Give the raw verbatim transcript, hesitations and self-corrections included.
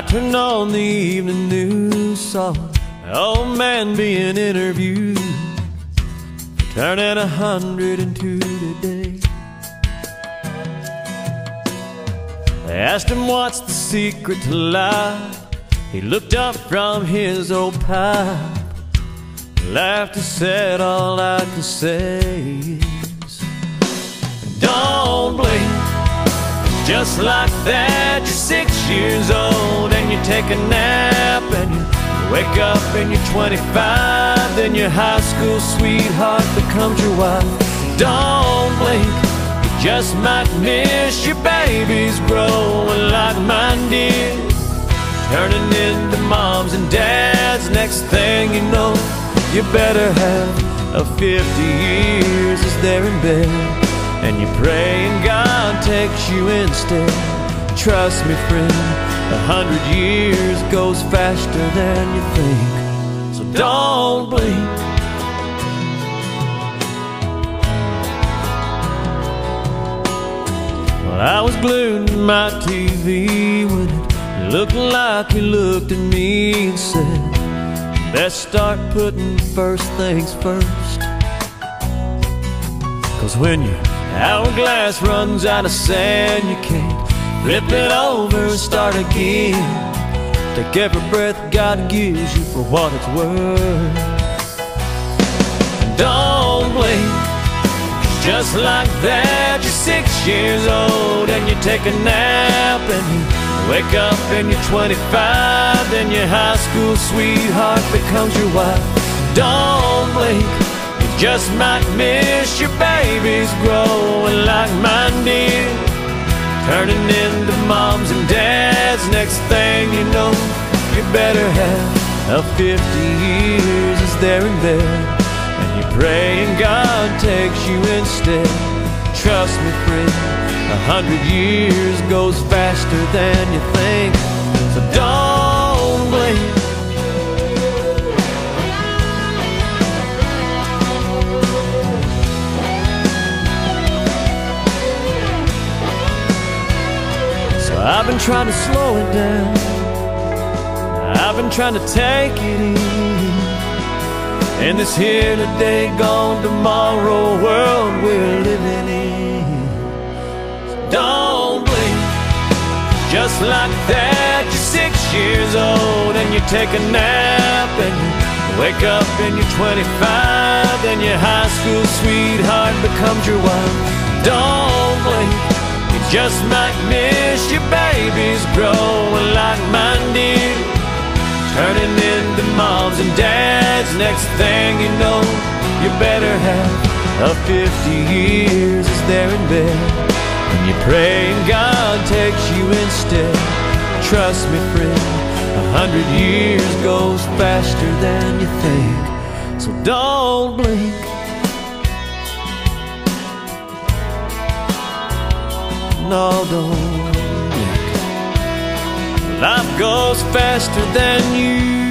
turned on the evening news, saw an old man being interviewed, turning a hundred and two today. They asked him what's the secret to life. He looked up from his old pipe, laughed and said, all I can say is, don't blink. Just like that, you're six years old and you take a nap, and you wake up and you're twenty-five. Then your high school sweetheart becomes your wife. Don't blink, you just might miss your babies growing like mine did, turning into moms and dads. Next thing you know, you better have a fifty years as they're in bed, and you pray and God takes you instead. Trust me, friend, a hundred years goes faster than you think, so don't blink. Well, I was glued to my T V when it looked like you looked at me and said, best start putting first things first. Cause when your hourglass runs out of sand, you can't flip it over and start again. Take every breath God gives you for what it's worth. Don't blink, just like that, you're six years old and you take a nap, and you wake up and you're twenty-five. Then your high school sweetheart becomes your wife. Don't blink, you just might miss your babies growing like mine did, turning into moms and dads. Next thing you know, you better have a fifty years as they're in bed, and you pray and God takes you instead. Trust me, friend, a hundred years goes faster than you think, so don't blink. I've been trying to slow it down, I've been trying to take it easy, in this here today, gone tomorrow world we're living in. So don't blink, just like that, you're six years old and you take a nap, and you wake up and you're twenty-five. Then your high school sweetheart becomes your wife. Don't blink, just might miss your babies growing like mine did, turning into moms and dads. Next thing you know, you better have a fifty years as they're in bed, and you pray and God takes you instead. Trust me, friend, a hundred years goes faster than you think, so don't blink. No, don't blink. Life goes faster than you